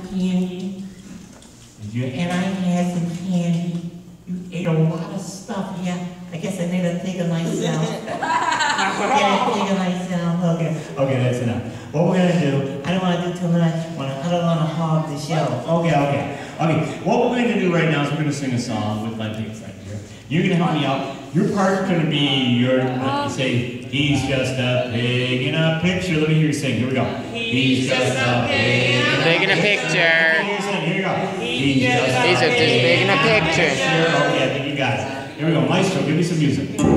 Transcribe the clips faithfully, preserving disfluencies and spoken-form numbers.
candy? Did you? And I had some candy. You ate a lot of stuff, yeah. I guess I made a pig of myself. Get a pig of myself. Okay, okay, that's enough. What we're gonna do, I don't wanna do too much. I don't wanna hog the show. Okay, okay. Okay, what we're gonna do right now is we're gonna sing a song with my pigs right here. You're gonna help me out. Your part's gonna be your, uh, you say, he's just a pig in a picture. Let me hear you sing. Here we go. He's just a pig in a Pig in a picture. Here you go. He's just He's a just pig in a picture. Okay, I think you got it. Here we go. Maestro, give me some music. Just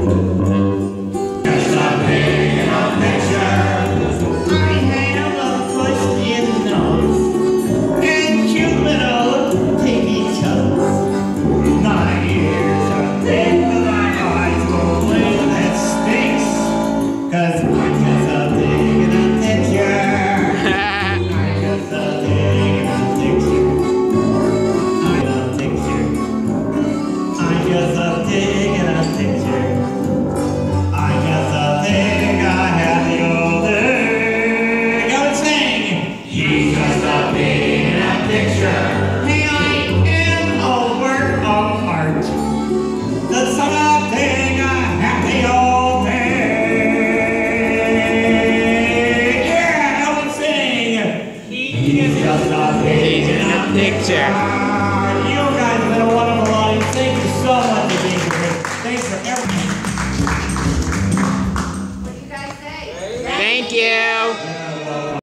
a pig in a picture. I have a push-in nose and cute little piggy toes. Nine years of pig, but my eyes will blink that stinks. Cause I'm just a pig in a picture. I'm just a pig in a picture. I'm a picture. I'm just a pig in a picture. I'm just a pig, I have the old egg. Go and sing! He's just a pig in a picture. Hey, I am a work of art. The son of a pig, I have the old egg. Yeah, go and sing! He's just a pig in a picture.